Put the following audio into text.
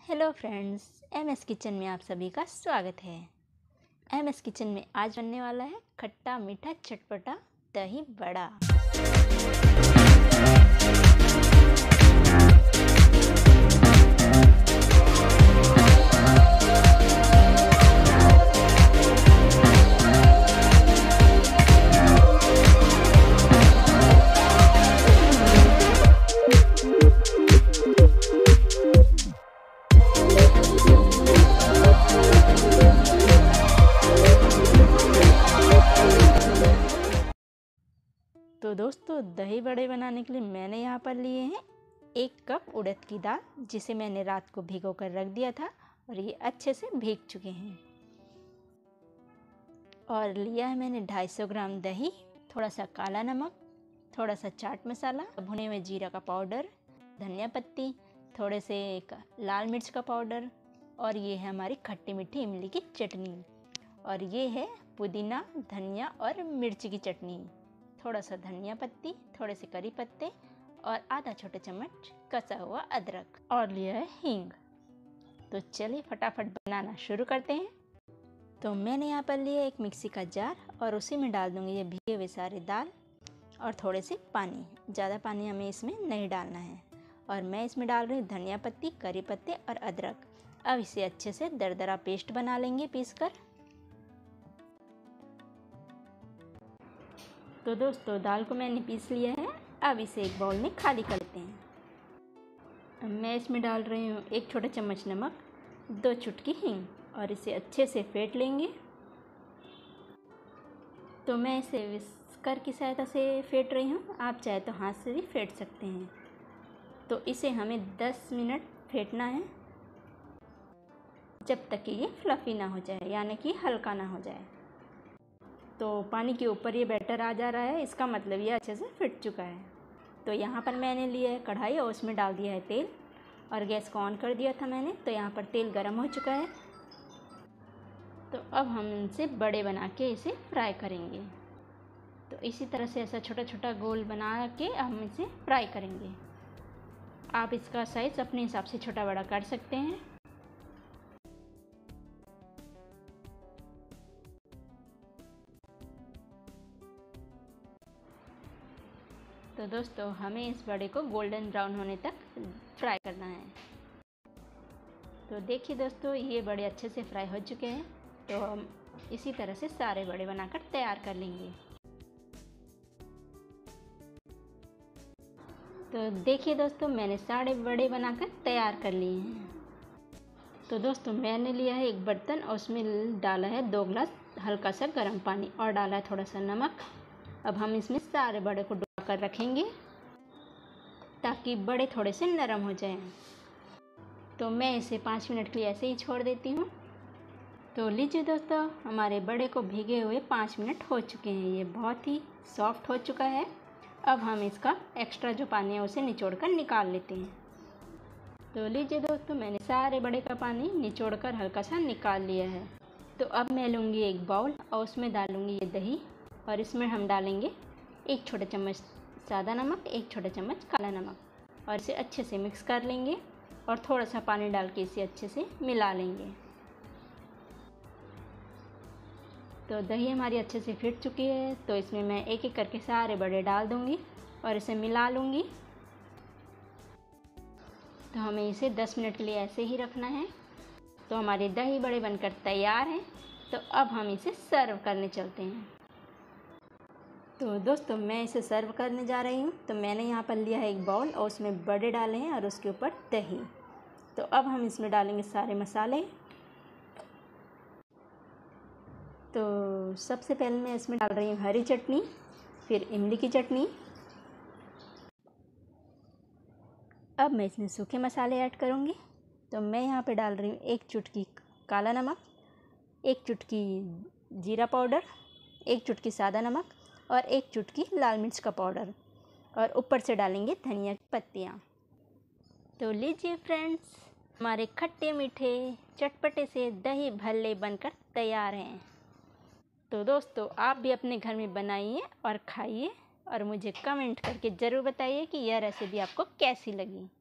Hello friends, MS kitchen में आप सभी का स्वागत है। एमएस किचन में आज बनने वाला है खट्टा मीठा चटपटा दही बड़ा। तो दोस्तों, दही बड़े बनाने के लिए मैंने यहाँ पर लिए हैं 1 कप उड़द की दाल, जिसे मैंने रात को भिगो कर रख दिया था और ये अच्छे से भीग चुके हैं। और लिया है मैंने 250 ग्राम दही, थोड़ा सा काला नमक, थोड़ा सा चाट मसाला, भुने हुए जीरा का पाउडर, धनिया पत्ती, थोड़े से लाल मिर्च का पाउडर, और ये है हमारी खट्टी मीठी इमली की चटनी, और ये है पुदीना, धनिया और मिर्ची की चटनी, थोड़ा सा धनिया पत्ती, थोड़े से करी पत्ते और आधा छोटा चम्मच कसा हुआ अदरक, और लिया है हींग। तो चलिए फटाफट बनाना शुरू करते हैं। तो मैंने यहाँ पर लिया एक मिक्सी का जार और उसी में डाल दूँगी ये भीगे हुए सारे दाल और थोड़े से पानी। ज़्यादा पानी हमें इसमें नहीं डालना है। और मैं इसमें डाल रही हूँ धनिया पत्ती, करी पत्ते और अदरक। अब इसे अच्छे से दरदरा पेस्ट बना लेंगे पीस कर। तो दोस्तों, दाल को मैंने पीस लिया है। अब इसे एक बाउल में खाली करते हैं। अब मैं इसमें डाल रही हूँ 1 छोटा चम्मच नमक, 2 चुटकी हींग, और इसे अच्छे से फेंट लेंगे। तो मैं इसे विस्कर की सहायता से फेंट रही हूँ, आप चाहे तो हाथ से भी फेंट सकते हैं। तो इसे हमें 10 मिनट फेंटना है, जब तक कि ये फ्लफ़ी ना हो जाए, यानी कि हल्का ना हो जाए। तो पानी के ऊपर ये बैटर आ जा रहा है, इसका मतलब ये अच्छे से फिट चुका है। तो यहाँ पर मैंने लिया है कढ़ाई और उसमें डाल दिया है तेल, और गैस को ऑन कर दिया था मैंने। तो यहाँ पर तेल गर्म हो चुका है। तो अब हम इनसे बड़े बना के इसे फ्राई करेंगे। तो इसी तरह से ऐसा छोटा छोटा गोल बना के हम इसे फ्राई करेंगे। आप इसका साइज़ अपने हिसाब से छोटा बड़ा कर सकते हैं। तो दोस्तों, हमें इस बड़े को गोल्डन ब्राउन होने तक फ्राई करना है। तो देखिए दोस्तों, ये बड़े अच्छे से फ्राई हो चुके हैं। तो हम इसी तरह से सारे बड़े बनाकर तैयार कर लेंगे। तो देखिए दोस्तों, मैंने सारे बड़े बनाकर तैयार कर लिए हैं। तो दोस्तों, मैंने लिया है एक बर्तन और उसमें डाला है 2 गिलास हल्का सा गर्म पानी और डाला है थोड़ा सा नमक। अब हम इसमें सारे बड़े को डुबा कर रखेंगे ताकि बड़े थोड़े से नरम हो जाएं। तो मैं इसे 5 मिनट के लिए ऐसे ही छोड़ देती हूँ। तो लीजिए दोस्तों, हमारे बड़े को भीगे हुए 5 मिनट हो चुके हैं। ये बहुत ही सॉफ्ट हो चुका है। अब हम इसका एक्स्ट्रा जो पानी है उसे निचोड़ कर निकाल लेते हैं। तो लीजिए दोस्तों, मैंने सारे बड़े का पानी निचोड़ कर हल्का सा निकाल लिया है। तो अब मैं लूँगी एक बाउल और उसमें डालूँगी ये दही, और इसमें हम डालेंगे 1 छोटा चम्मच सादा नमक, 1 छोटा चम्मच काला नमक, और इसे अच्छे से मिक्स कर लेंगे और थोड़ा सा पानी डाल के इसे अच्छे से मिला लेंगे। तो दही हमारी अच्छे से फिट चुकी है। तो इसमें मैं एक एक करके सारे बड़े डाल दूँगी और इसे मिला लूँगी। तो हमें इसे 10 मिनट के लिए ऐसे ही रखना है। तो हमारे दही बड़े बनकर तैयार हैं। तो अब हम इसे सर्व करने चलते हैं। तो दोस्तों, मैं इसे सर्व करने जा रही हूँ। तो मैंने यहाँ पर लिया है एक बाउल और उसमें बड़े डाले हैं और उसके ऊपर दही। तो अब हम इसमें डालेंगे सारे मसाले। तो सबसे पहले मैं इसमें डाल रही हूँ हरी चटनी, फिर इमली की चटनी। अब मैं इसमें सूखे मसाले ऐड करूँगी। तो मैं यहाँ पे डाल रही हूँ 1 चुटकी काला नमक, 1 चुटकी जीरा पाउडर, 1 चुटकी सादा नमक और 1 चुटकी लाल मिर्च का पाउडर, और ऊपर से डालेंगे धनिया की पत्तियाँ। तो लीजिए फ्रेंड्स, हमारे खट्टे मीठे चटपटे से दही भल्ले बनकर तैयार हैं। तो दोस्तों, आप भी अपने घर में बनाइए और खाइए, और मुझे कमेंट करके ज़रूर बताइए कि यह रेसिपी आपको कैसी लगी।